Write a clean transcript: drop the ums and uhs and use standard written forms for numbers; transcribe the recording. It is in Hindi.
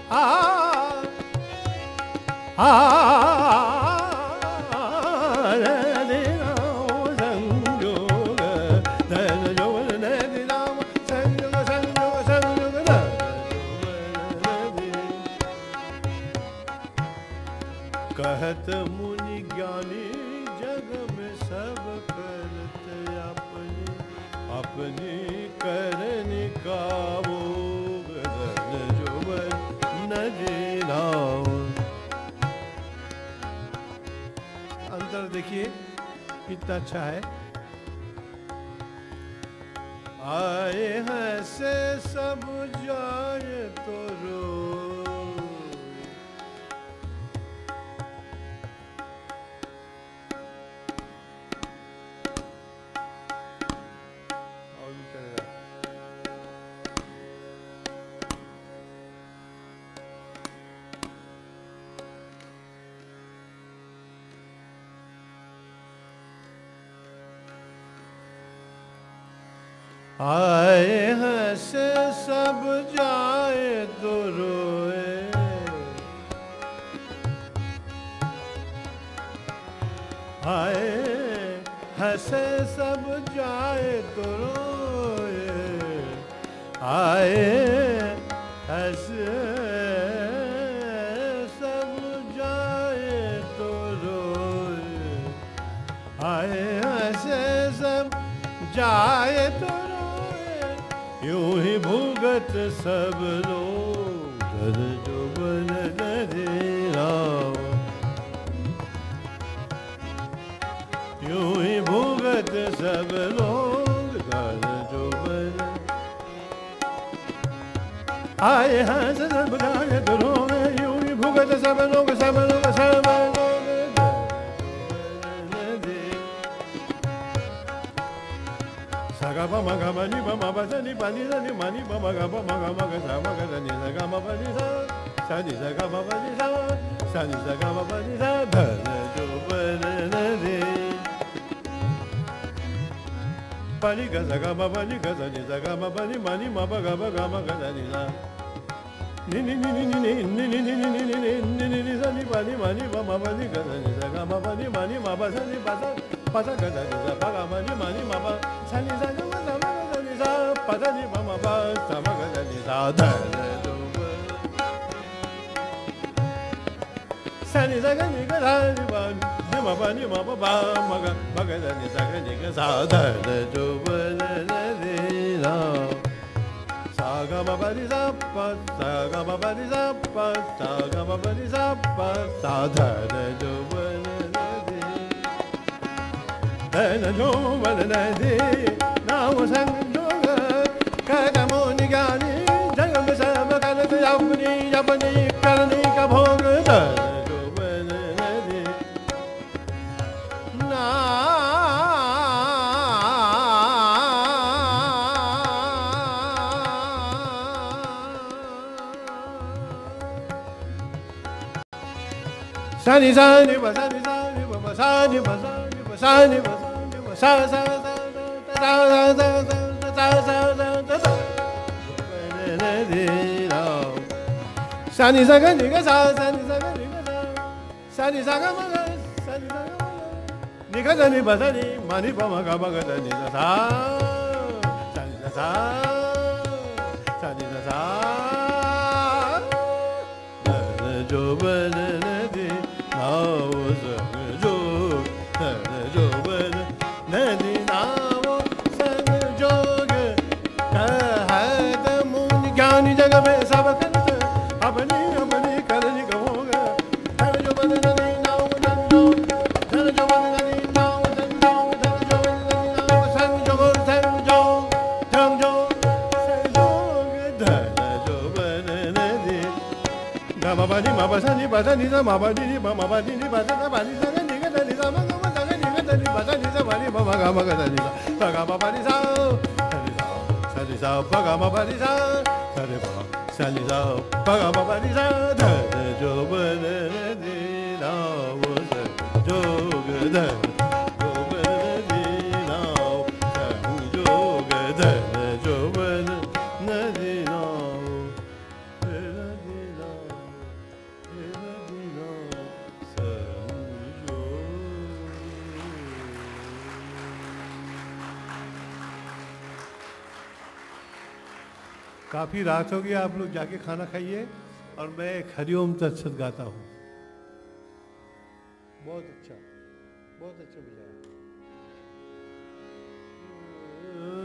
कहत मुनि ज्ञानी जग में सब करत अपने अपने करने का वो गदन जोबन न जीनाओ। अंतर देखिए कितना अच्छा है। आए हैं से सब जाए तो रो, आए हैं से सब जाए तो रोए, आए हैं से सब जाए तो रोए, आए हैं से सब जाए तो रोए, आए हैं से सब जाए तो यूं ही भुगत सब लोग धन जोबन नदीराव, यूं ही भुगत सब लोग धन जोबन। आए हैं सब जाए तो रोए, यूं ही भुगत सब लोग सब लोग सब लोग Saga ma ga ma ni ba ma ba sa ni ba ni sa ni ma ni ba ma ga ga sa ma ga sa ni sa ga ma ba ni sa ni sa ga ma ba ni sa ni sa ga ma ba ni sa dha na jo ba na de pa ni ga sa ga ma ba ni ga sa ni sa ga ma ba ni ma ba ga sa ni sa ni ni ni ni ni ni ni ni ni ni ni ni ni ni sa ni ba ni ba ma ba ni ga sa ni sa ga ma ba ni ma ba sa ni ba sa pa sa ga sa ni sa pa ga ma ba sa ni sa ga ma sa ma ga sa ni sa pa sa ni ba ma ba sa ma ga sa ni sa dha na jo ba sa ni sa ga ni ga sa ni ba ni ma ba ma ga sa ni sa ga ni ga sa dha na jo ba na de na sa ga ma ba ni sa pa sa ga ma ba ni sa pa sa ga ma ba ni sa pa sa dha na jo ba na de na jo ba na de na wo sang jo ga ka da mo ni ga ni jang me sa ma ka na ya apni karne ka bhog da jo ba na de na sa ni sa ni ba sa ni sa ni ba sa ni ba sa ni ba sa ni ba sa sa sa sa sa sa sa sa sa sa ni sa ga ni ga sa sa ni sa ga ni ga sa sa ni sa ga ma ga sa ni sa ga ma ni ga sa ni ba sa ni ma ni ba ma ga sa ni sa sa sa ni sa sa sa ni sa sa na jo ba na de na wo sang jo na jo ba na de na wo sang jo ge कहत मुनि ज्ञानी जग में सब करत अपनी अपनी करनी कहोगे धन जो बन नदी नाव धन जो बन नदी नाव धन जो बन नदी नाव संग जो धन जो धन जो बन नदी गा ma ba ni ma ba sa ni ba sa ni sa ma ba ni ba ma ba ni ba sa ba ni sa ni ga ni sa ma ga ma sa ni ga ni ba sa ni sa ba ni ba ma ga sa ni sa ga ma ba ni sa ni sa pa ga ma ba ni sa ni ba sa ni sa pa ga ma ba ni sa dha jo ba na ni na wo sa jo ga dha jo ba ni na sa jo ga dha jo ba na ni na na ni na काफ़ी रात हो गई, आप लोग जाके खाना खाइए और मैं एक हरिओम तत्सत गाता हूँ। बहुत अच्छा बजाया।